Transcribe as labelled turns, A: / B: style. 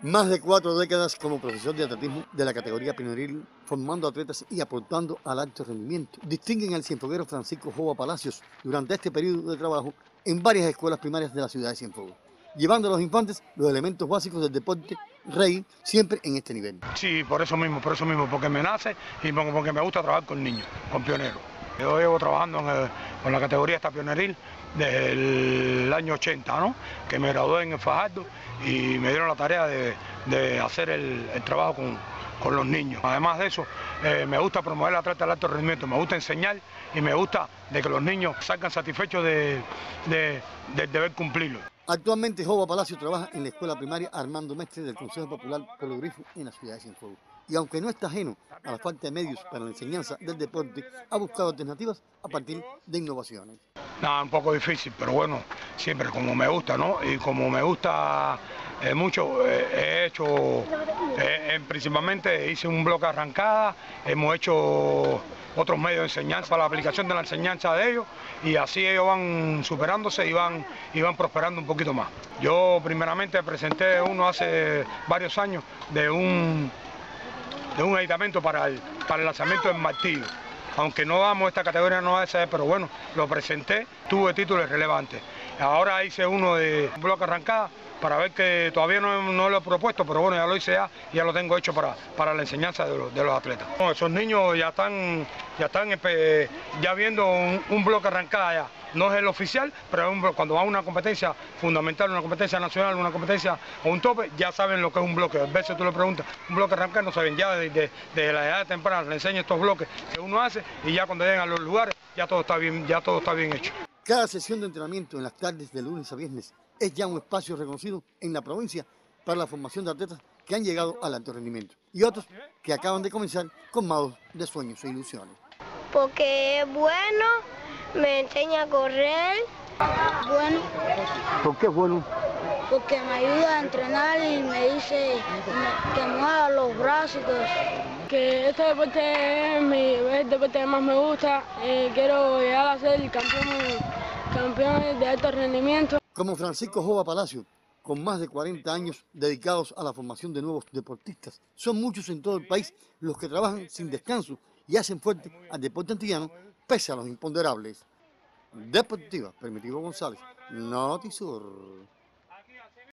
A: Más de 4 décadas como profesor de atletismo de la categoría pioneril, formando atletas y aportando al alto rendimiento. Distinguen al cienfueguero Francisco Jova Palacios durante este periodo de trabajo en varias escuelas primarias de la ciudad de Cienfuegos, llevando a los infantes los elementos básicos del deporte rey, siempre en este nivel.
B: Sí, por eso mismo, porque me nace y porque me gusta trabajar con niños, con pioneros. Yo llevo trabajando con la categoría esta pioneril desde el año 80, ¿no? Que me gradué en el Fajardo y me dieron la tarea de hacer el trabajo con los niños. Además de eso, me gusta promover el atleta de alto rendimiento, me gusta enseñar y me gusta de que los niños salgan satisfechos del deber cumplirlo.
A: Actualmente Jova Palacio trabaja en la escuela primaria Armando Mestre del Consejo Popular Pueblo Grifo en la ciudad de Cienfuegos. Y aunque no está ajeno a la falta de medios para la enseñanza del deporte, ha buscado alternativas a partir de innovaciones.
B: Nada, un poco difícil, pero bueno, siempre como me gusta, ¿no? Y como me gusta mucho, he hecho, principalmente hice un bloque arrancada, hemos hecho otros medios de enseñanza para la aplicación de la enseñanza de ellos y así ellos van superándose y van prosperando un poquito más. Yo primeramente presenté uno hace varios años de un aditamento para el lanzamiento del martillo. Aunque no damos esta categoría, no a esa, pero bueno, lo presenté, tuve títulos relevantes. Ahora hice uno de bloque arrancada para ver que todavía no lo he propuesto, pero bueno, ya lo hice ya lo tengo hecho para la enseñanza de los atletas. No, esos niños ya están viendo un bloque arrancada ya. No es el oficial, pero cuando va a una competencia fundamental, una competencia nacional, una competencia o un tope, ya saben lo que es un bloque. A veces tú le preguntas, un bloque arrancar, no saben, ya desde la edad temprana le enseño estos bloques que uno hace y ya cuando llegan a los lugares ya todo está bien hecho.
A: Cada sesión de entrenamiento en las tardes de lunes a viernes es ya un espacio reconocido en la provincia para la formación de atletas que han llegado al alto rendimiento y otros que acaban de comenzar colmados de sueños e ilusiones.
C: Porque es bueno, me enseña a correr.
D: Bueno.
A: ¿Por qué es bueno?
D: Porque me ayuda a entrenar y me dice que mueva los brazos y todo eso.
E: Que este deporte es el deporte que más me gusta. Quiero llegar a ser campeón de alto rendimiento.
A: Como Francisco Jova Palacio, con más de 40 años dedicados a la formación de nuevos deportistas, son muchos en todo el país los que trabajan sin descanso y hacen fuerte al deporte antillano pese a los imponderables. Deportiva, Primitivo González, Notisur.